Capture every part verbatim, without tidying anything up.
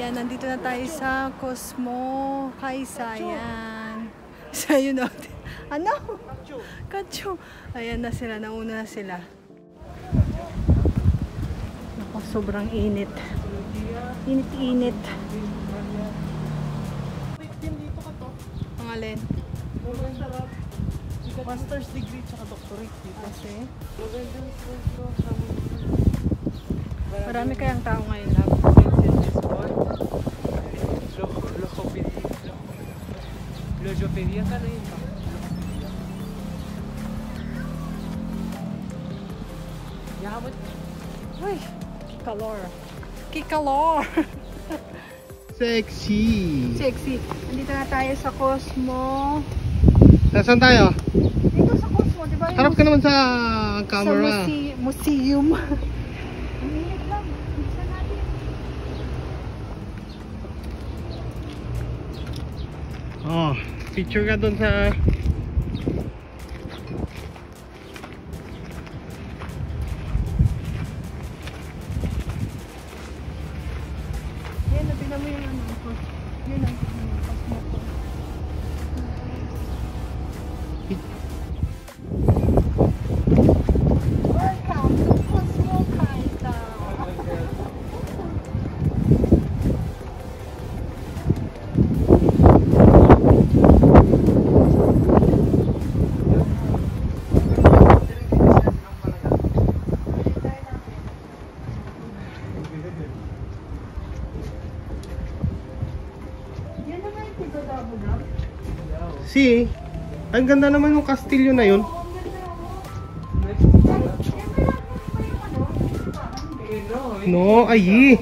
Ayan, nandito na tayo sa Cosmo Kaysayan. So, yun o. Ano? Kacho. Ayan na sila, nauna na sila. Ako, sobrang init. Init-init. Ang alin? Master's degree tsaka doctorate dito. Kasi marami kayang tao ngayon lang. Logopedia ka na yun. Yaman. Uy, kikalor. Kikalor. Sexy. Sexy. Nandito na tayo sa Cosmo. Nasaan tayo? Dito sa Cosmo, di ba? Harap ka naman sa camera. Sa muse museum. Ang init lang. Bisa natin. Oh, picture ka dun sa... Yan, natin mo yung ano. Yun ang Cosmo ko. Welcome to Cosmo Kaysa. Si, ang ganda naman yung kastilyo na yun. No, ayi.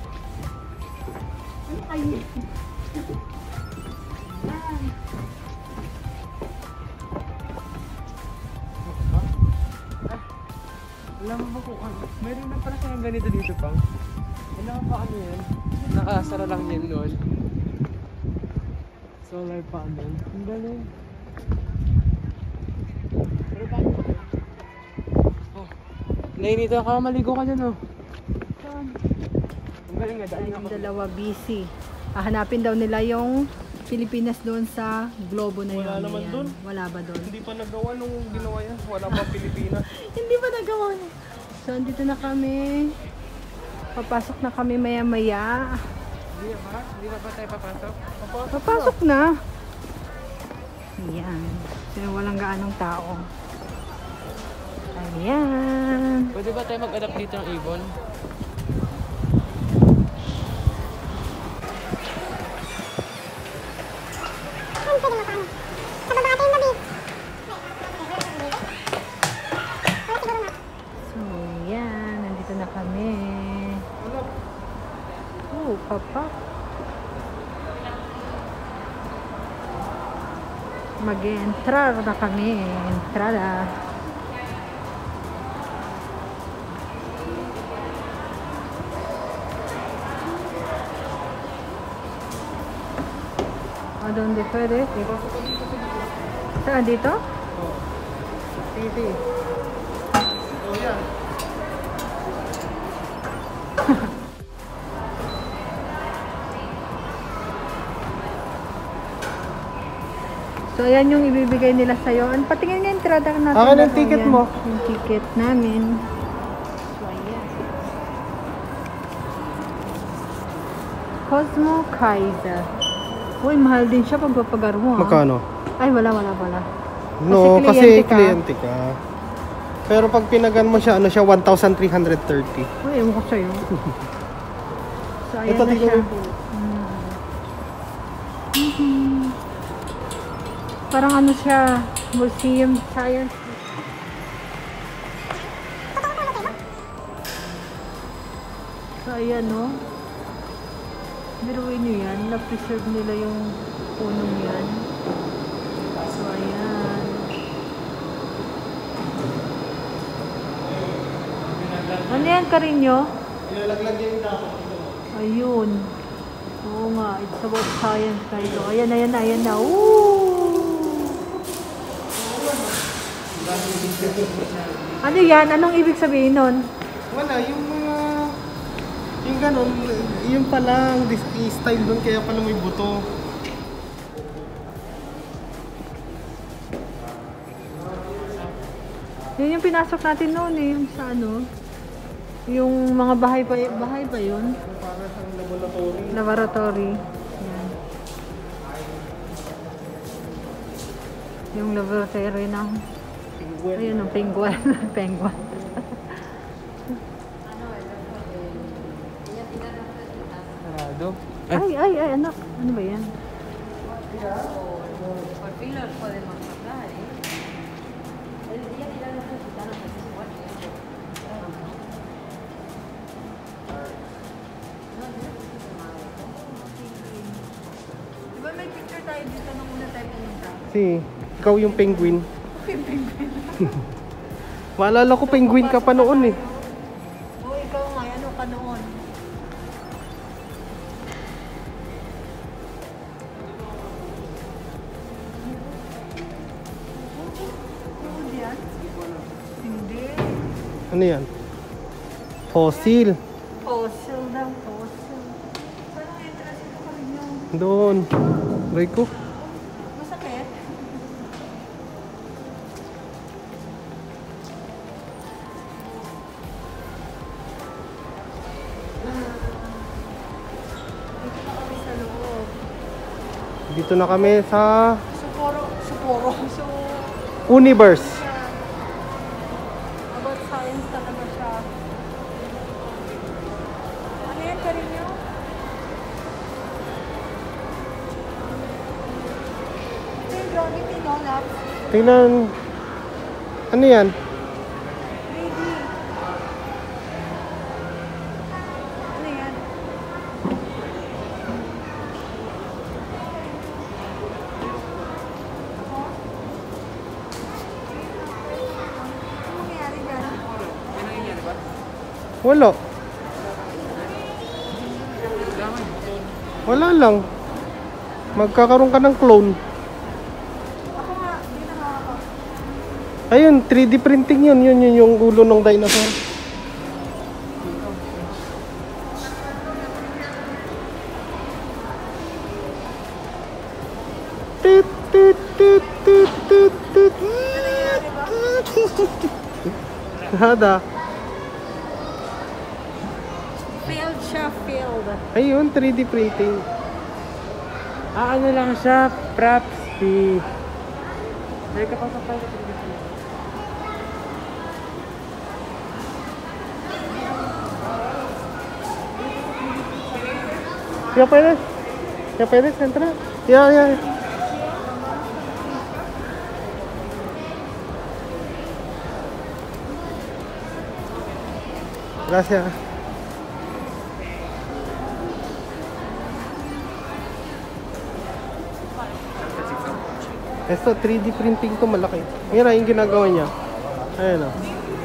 Alam mo ba kung ano? Meron na pala kayang ganito dito pang. Alam mo ba ano yan? Nakasara lang yan noon. Solar panel. Ang galing. Pero bakit pa kayo? Oh. Nainito ka, maligo ka dyan oh. Saan? Ang galing nga, dahil Yung dalawa busy. Hahanapin daw nila yung Pilipinas doon sa globo na yun. Wala naman Yan. doon. Wala ba doon? Hindi pa nagawa nung ginawa yan. Wala pa Pilipinas. Hindi pa nagawa niya. So, andito na kami. Papasok na kami maya-maya. Hindi ba? Hindi na ba tayo papasok? Papasok, Papasok na. Ayan. So, walang gaanong tao. Ayan. Pwede ba tayo mag-adapt dito ng ibon? So, ayan. Nandito na kami. Oh, papa. Mag-entrar na kami. Entrada. ¿A dónde pwede? Saan dito? Oo. Sige, sige. Oo, yan. So, ayan yung ibibigay nila sa'yo. An patingin nga yung entrada natin. Akin ang ticket Ayan, mo. Yung ticket namin. So, ayan. Cosmo Kaysa. Uy, mahal din siya pag papagar mo. Magkano? Ay, wala, wala, wala. No, Kasi kasi kliyente ka. kliyente ka. Pero pag pinagan mo siya, ano siya, one thousand three hundred thirty. Uy, ewan ko sa'yo. So, ayan Ito, na tingnan siya. mo. Mm. Mhm. Parang ano siya, museum science. So, ayan, no? Biruin nyo yan. Na-preserve nila yung punong yan. So, ayan. Ano yan, Karinyo? Ilalaglag yung dapat. Ayun. Oo nga, it's about science tayo. Ayan, ayan, ayan na. Woo! Ano yan? Anong ibig sabihin nun? Wala, yung mga... yung ganun, yun pala, this style doon kaya pala may buto. Yun yung pinasok natin noon eh, yung sa ano. Yung mga bahay pa, bahay pa yun. Para sa laboratory. Laboratory. Yan. Yung laboratory ng... Penguin. Ayun, ng penguin. Penguin. Sarado. Ay, ay, ay, anak. Ano ba yan? Por fin lo podemos hablar, ¿eh? El día que ya lo necesitaron, pues es igual tiempo. Diba may picture tayo dito nung una tayo pumunta? Si, ikaw yung penguin. Maalala ko penguin ka pa noon eh. Oo, ikaw nga. Ano ka noon? Ano yan? Hindi. Ano yan? Fossil. Fossil daw, fossil. Saan ang entrance ito pa rin yung Doon. Aray ko. masakit? Dito na kami sa loob. Dito na kami sa Suporo, suporo. So, Universe. about science talaga siya. Ano yan ka rin nyo? Ito yung gravity, no, Labs? Tingnan. Ano yan? three D. Ano yan? Ano mangyayari dyan? May nangyayari ba? Wala. Wala lang. Magkakaroon ka ng clone. Ako nga, hindi na nga ako. Ayun, three D printing yun. Yun yun yung ulo ng dinosaur. Tit, tit, tit, tit, tit, tit. Hada. Field siya, field. Ayun, three D printing. Ah, ano lang siya, props fee. Ay, kapasok tayo. Ya puedes. Ya puedes entrar. Ya, ya. ya. Gracias. Esto, three D printing to malaki. Mira yung ginagawa niya. Ayan o.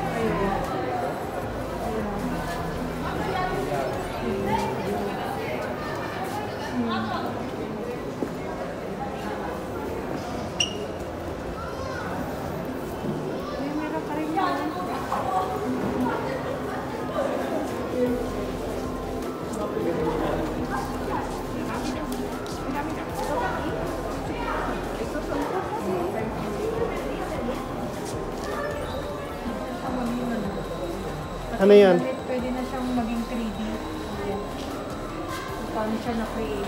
May meron ka rin yun. Ano yan? Pwede, pwede na siyang maging three D. Paano siya na-create?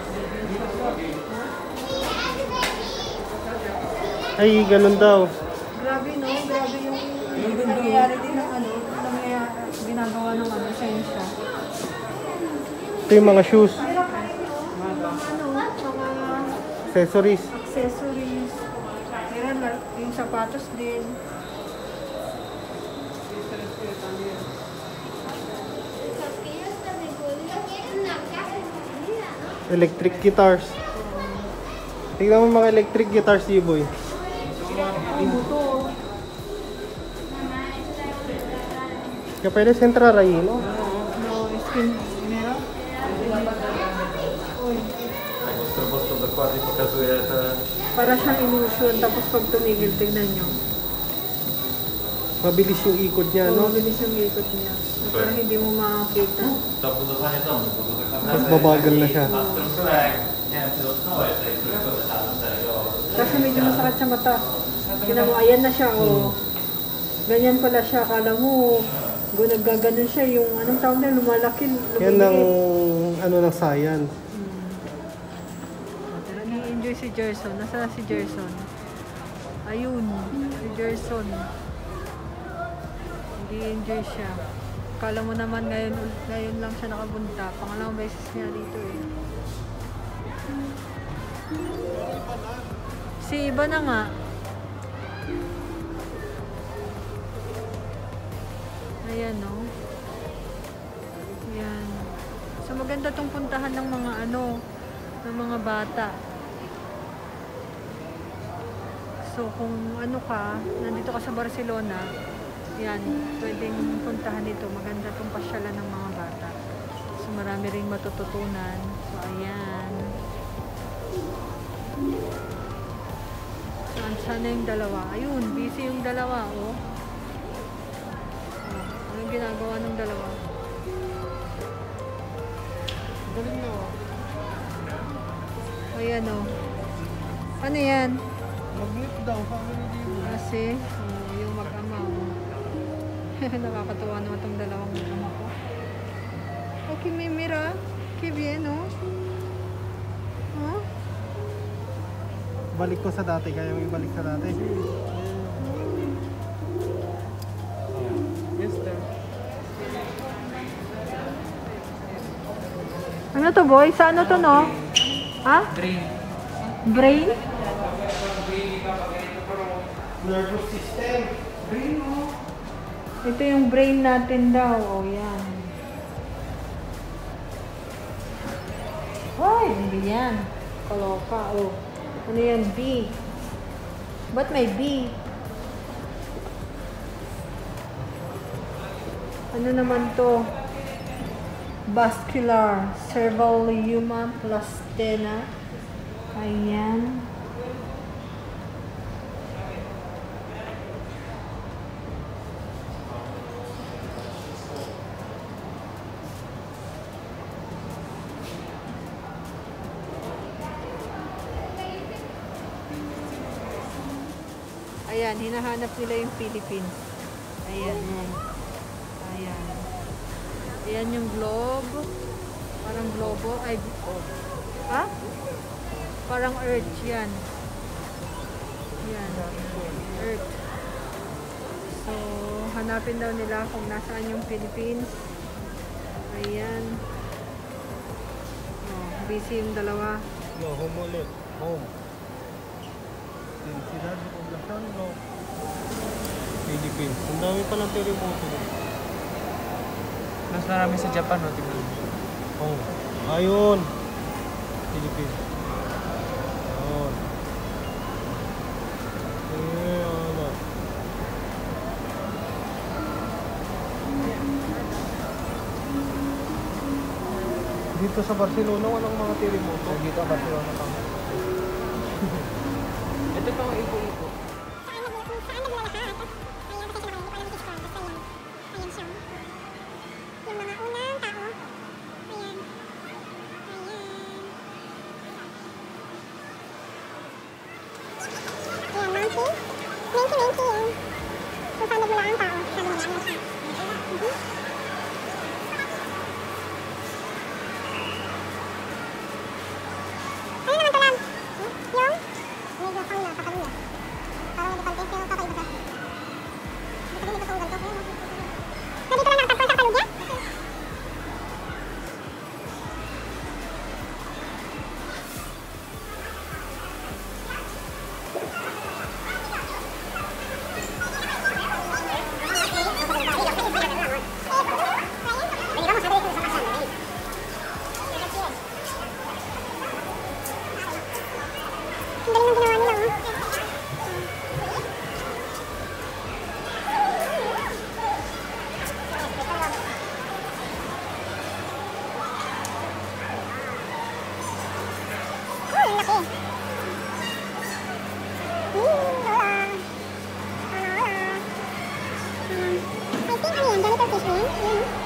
Ay, ganun daw. Grabe no, grabe yung nangyayari din ng ano, nangyayari, ginagawa ng ano, science. Ito yung mga shoes, Meron ka rin yung ano, mga accessories. accessories. Meron na- yung sapatos din. Electric guitars. Tingnan mo mga electric guitars, D-Boy. Ang buto. Kaya pwede entrar ahí, no? No, skin, meron? Uy, Просто докладnie pokazuje te... para siyang illusion. Tapos pag tumigil, tignan nyo. Mabilis yung ikot niya, No? no? Mabilis yung ikot niya. Pero hindi mo makakita. To budowanie domu, bo to tak Tapos naprawdę babagal na siya. ma strukturę, jak nie wiem, czy dotknąłeś tej struktury tam tego. Kasi medyo masakit sa mata. Tingnan mo, ayan na siya, oh. Ganyan pala siya. Akala mo, gu- naggaganon siya. Yung anong tawag na, lumalaki. Yan ang lumiliit. ano ng science. Nag-enjoy si Gerson. Nasaan na si Gerson? Ayun, si Gerson. Nag-enjoy siya. Kala mo naman ngayon, ngayon lang siya nakabunta. Pangalawang beses niya dito eh. Si iba na nga. Ayan no. Ayan. So maganda tong puntahan ng mga ano, ng mga bata. So kung ano ka, nandito ka sa Barcelona, yan, pwedeng puntahan dito. Maganda tong pasyalan ng mga bata. So marami ring matututunan. So ayan. Saan sana yung dalawa? Ayun, busy yung dalawa, oh. Oh, anong ginagawa ng dalawa? Galing na oh. Ayan, oh. Ano yan? Magnet daw, family view. Kasi, oh, yung mag-ama, oh. Nakakatuwa naman itong dalawang mag-ama ko. Okay, may mira. Que bien, oh. Huh? Balik ko sa dati, kaya may balik sa dati. Yes, sir. Ano to, boy? Sa ano to, no? Ha? Brain. Brain? Nervous system. Ito yung brain natin daw. O, yan. Hoy, hindi yan. Kaloka, o. Ano yan? B. Ba't may B? Ano naman to? Vascular cervaliuma plastena. Ayan. Ayan, hinahanap nila yung Philippines. Ayan. Ayan. Ayan yung globe. Parang globo. Ay, oh. Ha? Parang earth yan. Yan. Earth. So, hanapin daw nila kung nasaan yung Philippines. Ayan. Oh, busy yung dalawa. No, home ulit. Home. Densidad de población, no. Philippines. Ang dami palang terremoto. Mas marami sa Japan, no? Tingnan mo. Oh, ayun. Philippines. Ayun. Ayun. Dito sa Barcelona, walang mga terremoto. Dito sa Barcelona pa. Ito pa ang ipo-ipo. I think ano yan, janitor fish na yan. Yan.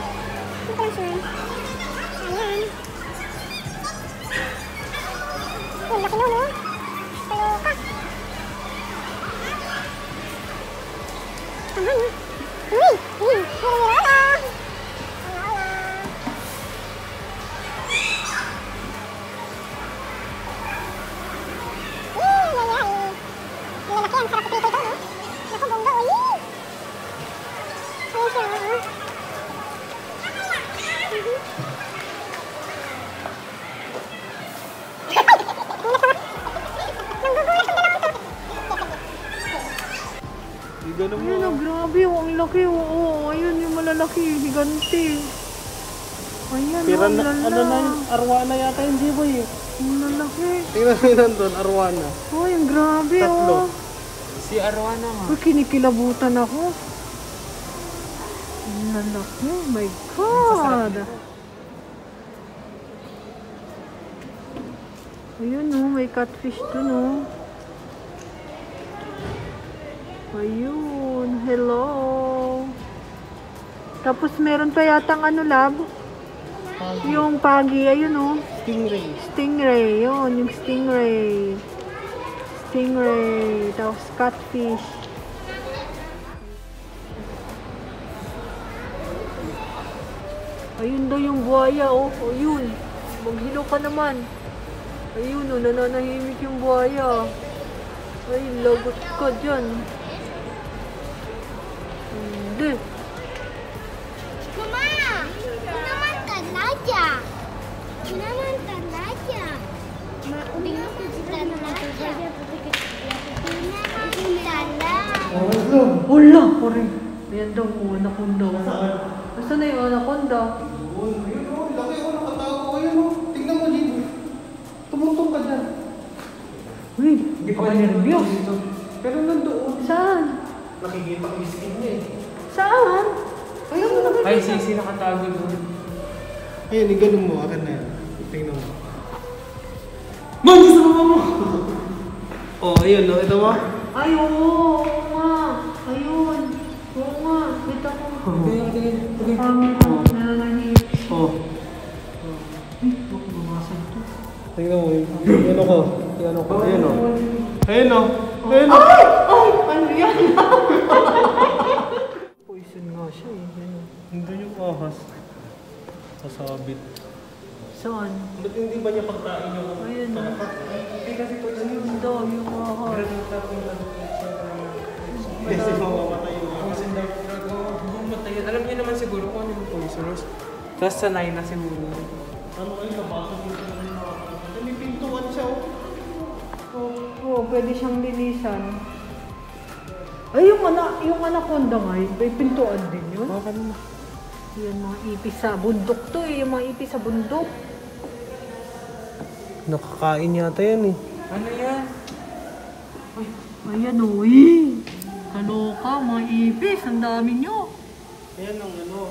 ganun mo. Ayun, oh, grabe, oh, ang laki, oh, oh, ayun, yung malalaki, higante. Ayan, Pira oh, na, lala. ano na yun, arwana yata yung Jiboy eh. Ang lalaki. Tingnan mo yun nandun, arwana. Oh, yung grabe, Tatlo. oh. Si Arwana nga. Uy, kinikilabutan ako. Ang lalaki, oh my God. Ayun, oh, may catfish dun, oh. Ayun, hello. Tapos meron pa yatang ano, lab. Yung pagi, ayun, oh. Stingray. Stingray, yun, yung stingray. Stingray, tapos catfish. Ayun daw yung buhaya, oh. Ayun, maghilo ka naman. Ayun, oh, nananahimik yung buhaya. Ay, lagot ka dyan. Hindi. Mama, ito naman talaga. Ito naman talaga. Tingnan ko si talaga. Tingnan ko si talaga. Wala, pare. Ayan daw, oh, anaconda. Nasaan na yung anaconda? Ayun, ayun oh, laki oh, nakatago. Ayun oh, tingnan mo Jiboy. Tumutong ka dyan. Uy, hindi pa ka nervyos. Pero nandoon. Saan? Nakikita ko yung skin niya eh. Saan? Ayun mo na. Ay, si si nakatago doon. Ayun, iganong mo, akin na yan. Tingnan mo. Man, sa mama mo! Oh, ayun no, ito mo. Ay, oo, oo nga. Ayun. Oo nga. Kita ko. Tingin, tingin. Tingin. Pangit. Nananahimik. Oh. Uy, baka bumasan to. Tingnan mo yun. Ayun ako. Tingnan ako. Ayun o. Ayun o. Ayun o. Ay! Ay! Ano yan? Poison nga siya eh. Yan, oh. Hindi yung ahas. Sasabit. Saan? Ba't hindi ba niya pagkain yung Ayun oh. Hindi kasi po yun. Ayun daw, yung mga Kasi mamamatay yung ahas. Poison daw. Bumatay. Alam niyo naman siguro kung ano yung poisonous. Tapos sanay na siguro. Ano kayo nabasa dito na yung mga may pintuan siya o. Oo, oh, pwede siyang linisan. Ay, yung, ana, yung anaconda nga, yun, may pintuan din yun. Baka naman. Yan, mga ipis sa bundok to eh, yung mga ipis sa bundok. Nakakain yata yan eh. Ano yan? Ayan o, eh. Kaloka, mga ipis, ang dami nyo. Ayan ang ano.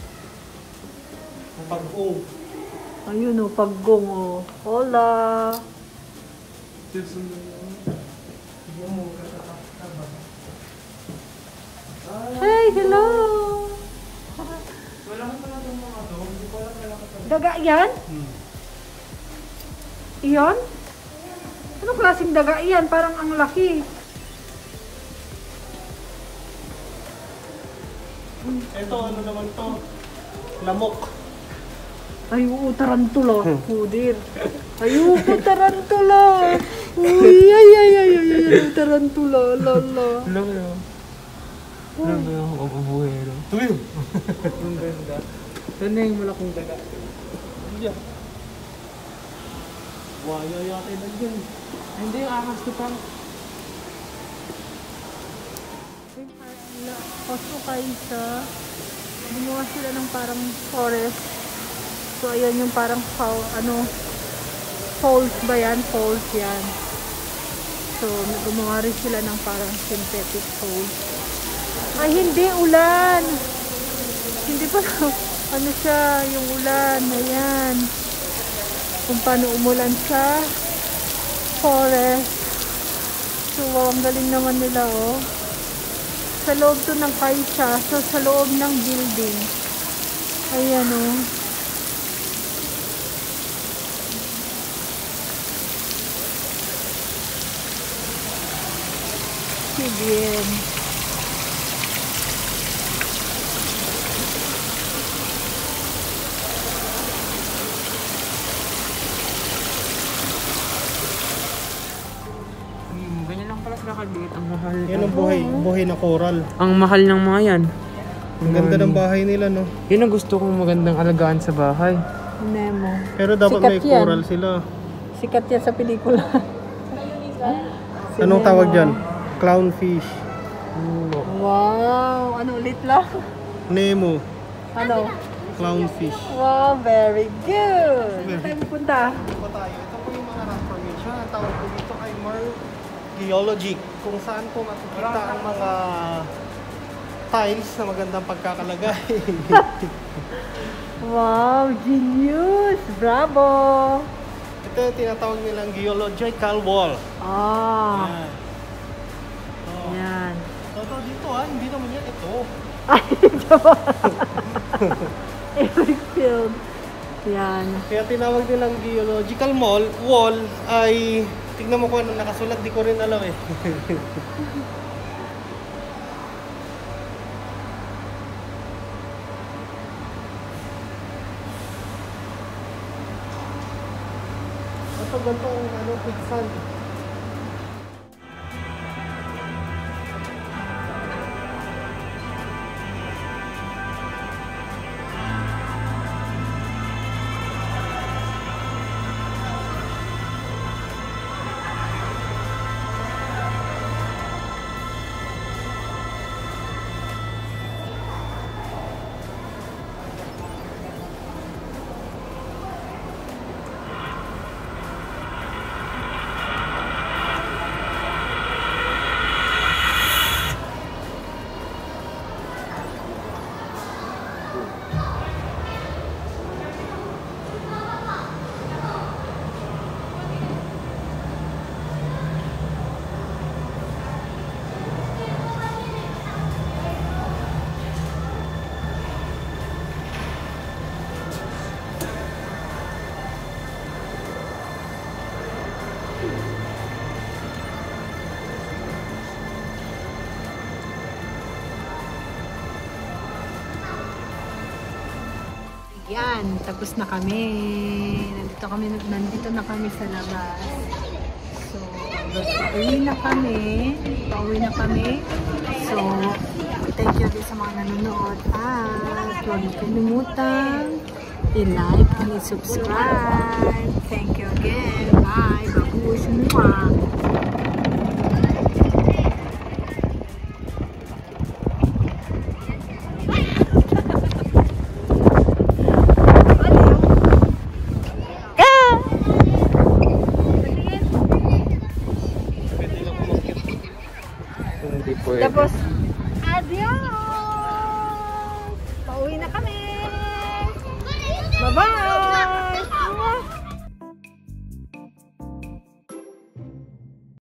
Ang pag-ong. Ayun o, paggong o. Hola! Hey, hello! Daga yan? Hmm. Iyon? Anong klaseng daga yan? Parang ang laki. Ito ano naman to? Lamok. Ay, oo, tarantula. Pudir. Ay, oo, tarantula. Uy, ay, ay, ay, ay, ay, ay, tarantula. Lala. Alam mo yun? Alam mo yung mabubuhero? Tuyo. Ang ganda. Saan na yung malaking daga? Diyan. Waya yata na dyan. Hindi yung ahas to pang. Koso Kaisa. Gumawa sila ng parang forest. So, ayan yung parang fall, ano, falls ba yan? Falls yan. So, gumawa rin sila ng parang synthetic falls. Ay, hindi, ulan. Hindi pa, ano siya, yung ulan. Ayan. Kung paano umulan sa forest. So, wow, ang galing naman nila, oh. Sa loob to ng Kaisa. So, sa loob ng building. Ayan, oh. Bien. Ganyan lang pala sila kaliit. Ang mahal. Yan ang buhay, buhay na coral. Ang mahal ng mga yan. Ang ganda ng bahay nila no. Yun ang gusto kong magandang alagaan sa bahay. Nemo. Pero dapat Sikat may yan. coral sila. Sikat yan sa pelikula. Anong tawag dyan? Clownfish. Wow! Ano ulit lang? Nemo. Ano? Clownfish. Wow, very good! Saan tayo pupunta? Ito tayo. Ito po yung mga rock formation. Ang tawag po dito ay Marl Geologic. Kung saan po makikita ang mga tiles na magandang pagkakalagay. Wow, genius! Bravo! Ito yung tinatawag nilang geological wall. Ah, Yan. Oh. yan. Ito dito ah, hindi naman yan. Ito. Ay, diba? Eric Field. Yan. Kaya tinawag nilang geological wall, wall ay, tignan mo kung ano nakasulat, di ko rin alam eh. Ito ganito ang ano, quicksand. Yan, tapos na kami. Nandito kami, nandito na kami sa labas. So, pauwi na kami. Pauwi na kami. So, thank you din sa mga nanonood. At huwag kalimutan i-like and i-subscribe. Thank you again. Bye. Babush mo. Tapos, adios! Pauwi na kami! Bye-bye!